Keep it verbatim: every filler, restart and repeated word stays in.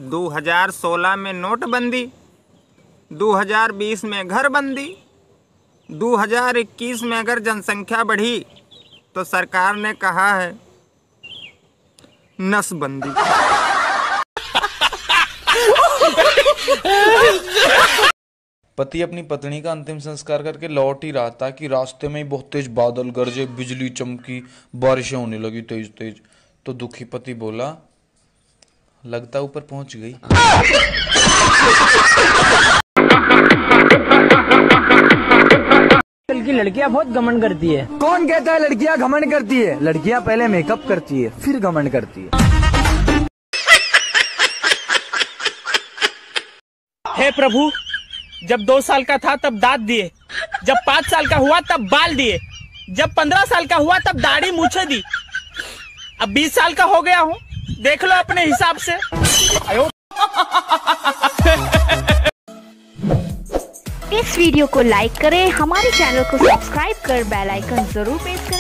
दो हज़ार सोलह में नोटबंदी, दो हज़ार बीस में घरबंदी, दो हज़ार इक्कीस में अगर जनसंख्या बढ़ी तो सरकार ने कहा है नसबंदी। पति अपनी पत्नी का अंतिम संस्कार करके लौट ही रहा था कि रास्ते में ही बहुत तेज बादल गरजे, बिजली चमकी, बारिशें होने लगी तेज तेज। तो दुखी पति बोला, लगता ऊपर पहुंच गई। कल की लड़कियां बहुत घमंड करती है। कौन कहता है लड़कियां घमंड करती है? लड़कियां पहले मेकअप करती है फिर घमंड करती है। हे प्रभु, जब दो साल का था तब दांत दिए, जब पाँच साल का हुआ तब बाल दिए, जब पंद्रह साल का हुआ तब दाढ़ी मूछे दी, अब बीस साल का हो गया हूँ, देख लो अपने हिसाब से। इस वीडियो को लाइक करें, हमारे चैनल को सब्सक्राइब कर बेल आइकन जरूर प्रेस करें।